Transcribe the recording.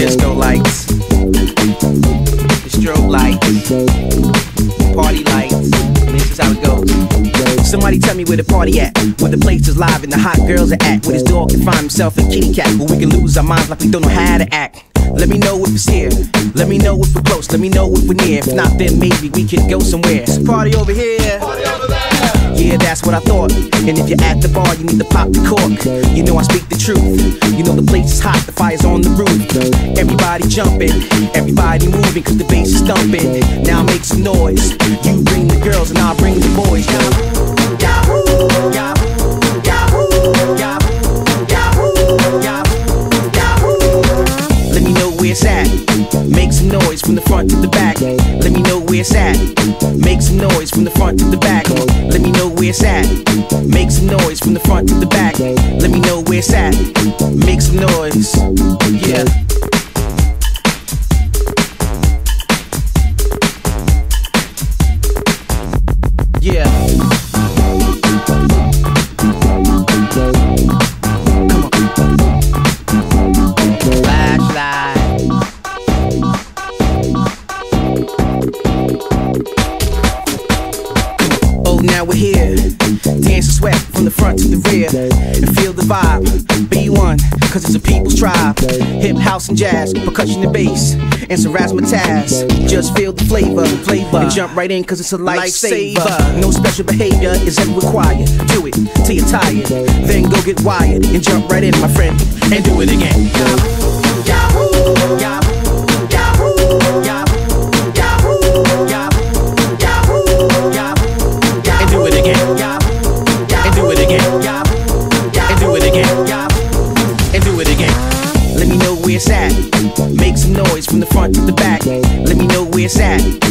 disco lights, the strobe lights, party lights. This is how it goes. Somebody tell me where the party at, where the place is live and the hot girls are at, where this dog can find himself a kitty cat, where we can lose our minds like we don't know how to act. Let me know if it's here, let me know if we're close, let me know if we're near. If not, then maybe we could go somewhere. It's a party over here, party over there. Yeah, that's what I thought. And if you're at the bar, you need to pop the cork. You know I speak the truth. You know the place is hot, the fire's on the roof. Everybody jumping, everybody moving, cause the bass is thumping. Now make some noise. You bring the girls and I'll bring the boys. Yahoo, yahoo, yahoo, yahoo, yahoo, yahoo, yahoo. Let me know where it's at. Make some noise from the front to the back. Let me know where it's at. Make some noise from the front to the back. Let me know where it's at. Make some noise from the front to the back. Let me know where it's at. Make some noise. Yeah. Yeah. Come on. Flashlight. Oh, now we're here. Dance and sweat from the front to the rear. And feel the vibe. Be one, cause it's a people's tribe. Hip, house, and jazz, percussion and bass, and some razzmatazz. Just feel the flavor, and jump right in cause it's a lifesaver. No special behavior is ever required. Do it till you're tired, then go get wired and jump right in, my friend, and do it again. Yahoo, yahoo, yahoo, yahoo, yahoo, yahoo, yahoo, yahoo, yahoo, and do it again. And do it again. And do it again. And do it again. Let me know where it's at. Make some noise from the front to the back. Let me know where it's at.